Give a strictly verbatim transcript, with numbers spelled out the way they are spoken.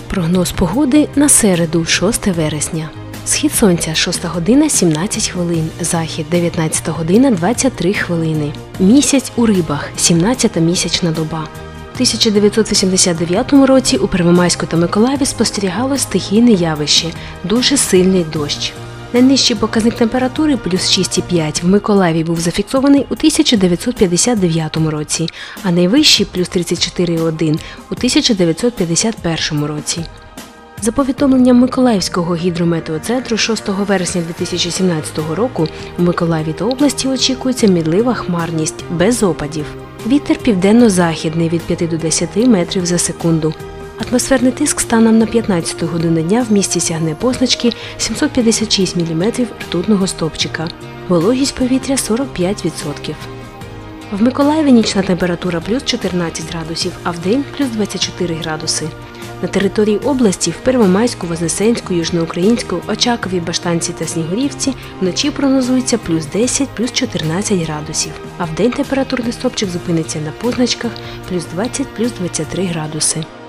Прогноз погоди на середу, шосте вересня. Схід сонця – шоста година сімнадцять хвилин, захід – дев'ятнадцята година двадцять три хвилини. Місяць у рибах – сімнадцята місячна доба. У тисяча дев'ятсот вісімдесят дев'ятому році у Первомайську та Миколаєві спостерігалось стихійне явище – дуже сильний дощ. Найнижчий показник температури – плюс шість і п'ять в Миколаєві був зафіксований у тисяча дев'ятсот п'ятдесят дев'ятому році, а найвищий – плюс тридцять чотири і один у тисяча дев'ятсот п'ятдесят першому році. За повідомленням Миколаївського гідрометеоцентру, шостого вересня дві тисячі сімнадцятого року у Миколаєві та області очікується мінлива хмарність, без опадів. Вітер південно-західний від п'яти до десяти метрів за секунду. Атмосферний тиск станом на п'ятнадцяту годину дня в місті сягне позначки сімсот п'ятдесят шість міліметрів ртутного стовпчика. Вологість повітря – сорок п'ять відсотків. В Миколаєві нічна температура – плюс чотирнадцять градусів, а вдень – плюс двадцять чотири градуси. На території області в Первомайську, Вознесенську, Южноукраїнську, Очакові, Баштанці та Снігурівці вночі прогнозується плюс десять – плюс чотирнадцять градусів, а вдень температурний стовпчик зупиниться на позначках плюс двадцять – плюс двадцять три градуси.